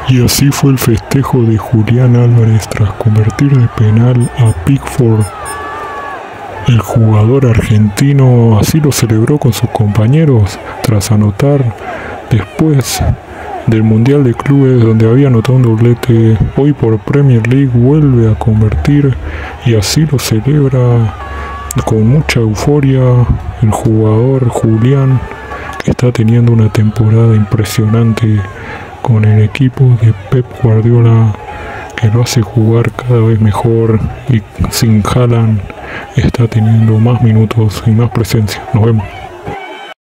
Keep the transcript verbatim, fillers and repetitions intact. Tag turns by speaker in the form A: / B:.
A: Y así fue el festejo de Julián Álvarez tras convertir de penal a Pickford. El jugador argentino así lo celebró con sus compañeros tras anotar después del Mundial de Clubes, donde había anotado un doblete. Hoy por Premier League vuelve a convertir y así lo celebra con mucha euforia el jugador Julián, que está teniendo una temporada impresionante con el equipo de Pep Guardiola, que lo hace jugar cada vez mejor, y sin Haaland está teniendo más minutos y más presencia. Nos vemos.